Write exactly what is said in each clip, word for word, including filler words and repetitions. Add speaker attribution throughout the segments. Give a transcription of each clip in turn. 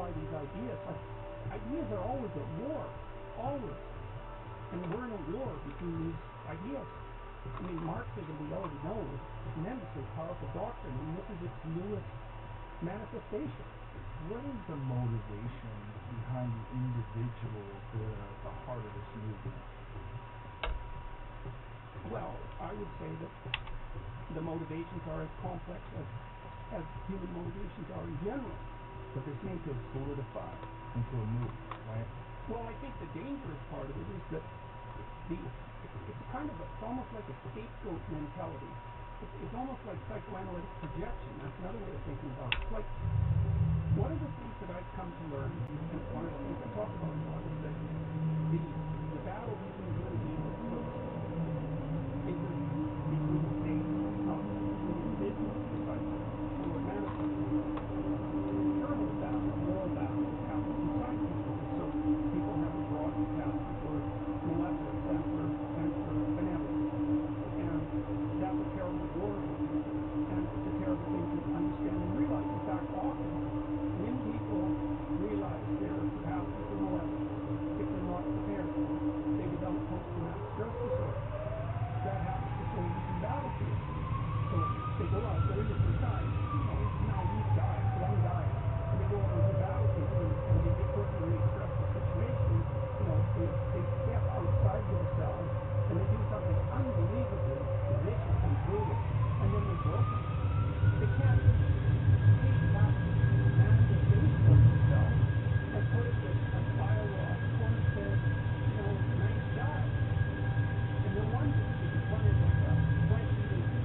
Speaker 1: by these ideas. Like, ideas are always at war, always. And we're in a war between these ideas. I mean, Marxism, we already know, is a tremendously powerful doctrine, and this is its newest manifestation.
Speaker 2: What is the motivation behind the individual, the, the heart of this movement?
Speaker 1: Well, I would say that the motivations are as complex as, as human motivations are in general.
Speaker 2: But they seem to solidify into a movement, right?
Speaker 1: Well, I think the dangerous part of it is that the it's kind of a, it's almost like a scapegoat mentality. It's, it's almost like psychoanalytic projection. That's another way of thinking about it. It's like, one of the things that I've come to learn, and one of the things I talk about a lot, is that the, the battle between good and evil is between the state of the individual society and what manifests. Terrible battle, moral battle that happens inside people. So people have a broad capacity for malevolence and for, and for benevolence. And that's a terrible war. And it's a terrible thing to understand and realize. In fact, often, when people realize their capacity for malevolence, if they're not prepared for it, they develop post-traumatic stress disorder. That happens to soldiers in battlefields. So they go out, they're in the side, you know, naive guys, young guys, and they go out on the battlefield and, and they get put in a really stressful situation. You know, they, they step outside themselves and they do something unbelievably vicious and brutal, and then they're broken. They can't take that manifestation of themselves and put it with a file of corn-fed, you know, nice guy. And no wonder, because one is like a twenty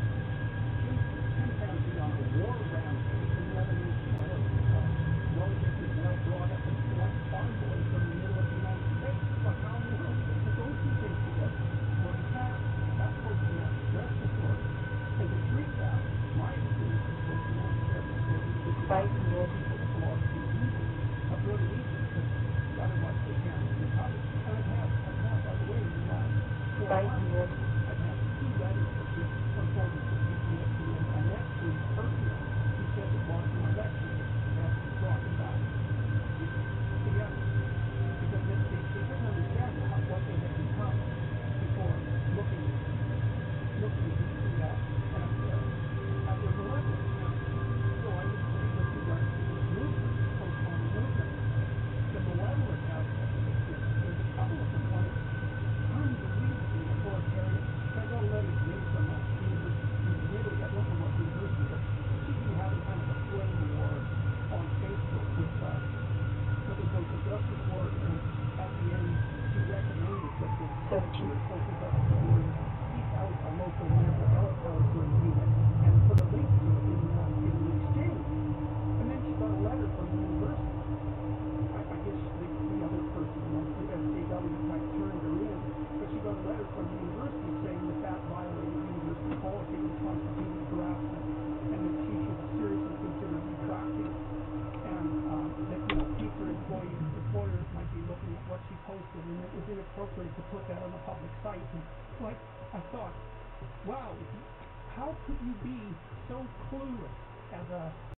Speaker 1: chimpanzee on a war rampage, and the other is, you know, a relatively well brought up and blunt farm boy from the middle of the United States. Like, how in the world do you put those two things together? Well, you can't. That's post-traumatic stress disorder. And to treat that, my experience is post-traumatic stress disorder is that you have to know people with philosophy of evil, of good and evil, because otherwise they can't recover. And I've had, I've had, by the way, in the last four months, I've had two letters of this from soldiers from P T S D, and I met one personally who said that watching my lectures had brought them back together. Because they, they, they couldn't understand how, what they had become before looking, looking deeply at, at, uh, at their malevolence. So I would say with regards to this movement, this postmodern movement, the malevolent aspect of it, is, there's a couple of them. One is unbelievably authoritarian. I got a letter today from a university in Italy. I don't know what university, but they seem to be having kind of a flame war on Facebook with uh, something called the Justice War, and at the end, she recommended that the searchers focus on seek out a local mental health counselor unit and put a link to it in, uh, in the exchange. And then she got a letter from the university. I, I guess the, the other person, the S J W type, turned her in, but she got a letter from the university saying that that violated university policy and constituted harassment, and that she should seriously consider retracting it. And um, that, you know, future employees, employers might be looking at what she posted, and it was inappropriate to put that on a public site. And like, I thought, wow, how could you be so clueless as a